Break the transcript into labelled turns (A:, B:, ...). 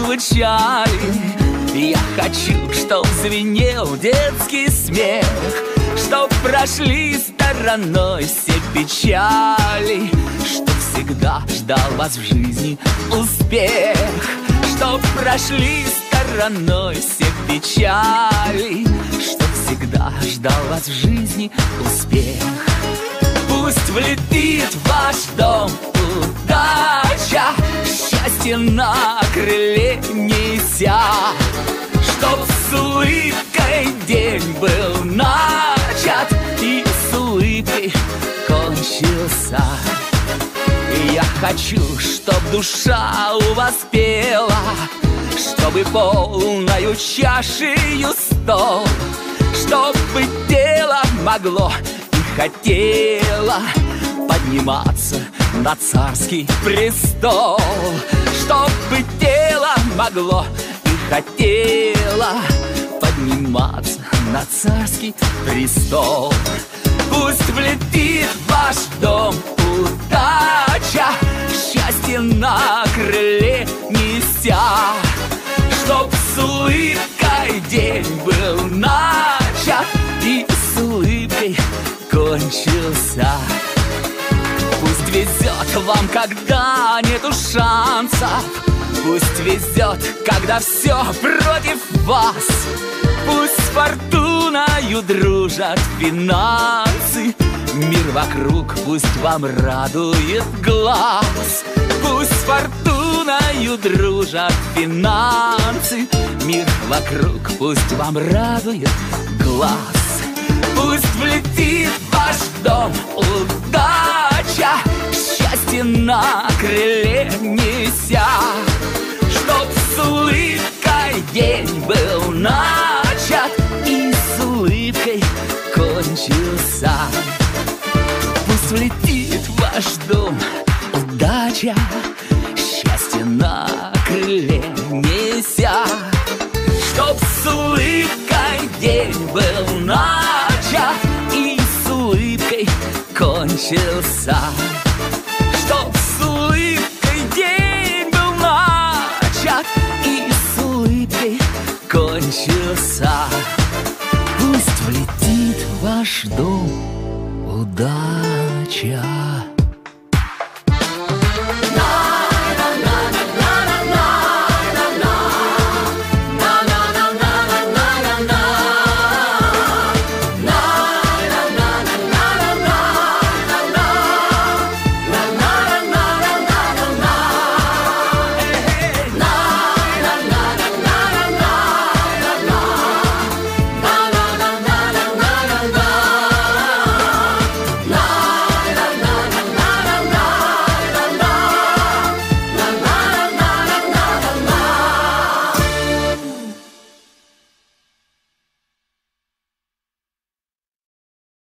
A: звучали. Я хочу, чтоб звенел детский смех, чтоб прошли стороной все печали, чтоб всегда ждал вас в жизни успех, чтоб прошли стороной все печали, чтоб всегда ждал вас в жизни успех. Пусть влетит в ваш дом удача, счастье на крыле неся, чтоб с улыбкой день был начат и с улыбкой кончился. И я хочу, чтоб душа у вас пела, чтобы полною чашею стол, чтобы тело могло и хотело подниматься на царский престол, чтобы тело могло и хотело подниматься на царский престол. Пусть влетит в ваш дом удача, счастье на крыле неся, чтоб с улыбкой день был начат и с улыбкой кончился. Пусть везет вам, когда нету шансов, пусть везет, когда все против вас. Пусть с фортуною дружат финансы, мир вокруг пусть вам радует глаз. Пусть с фортуною дружат финансы, мир вокруг пусть вам радует глаз. Пусть влетит в ваш дом удача, счастье на крыле неся, чтоб с улыбкой день был начат и с улыбкой кончился. Пусть влетит в ваш дом удача, счастье на крыле неся, чтоб с улыбкой день был начат и с улыбкой кончился. Чтоб с улыбкой день был начат и с улыбкой кончился. Пусть влетит в ваш дом удача.